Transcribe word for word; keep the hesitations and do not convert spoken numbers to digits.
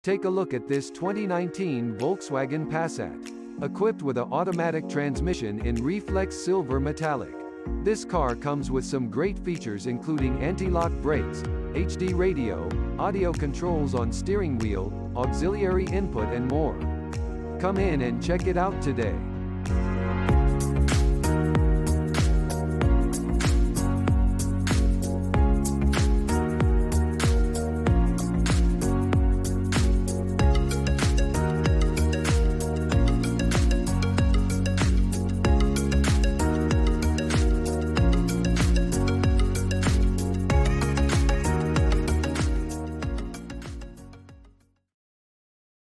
Take a look at this twenty nineteen Volkswagen Passat. Equipped with an automatic transmission in reflex silver metallic. This car comes with some great features including anti-lock brakes, H D radio, audio controls on steering wheel, auxiliary input and more. Come in and check it out today.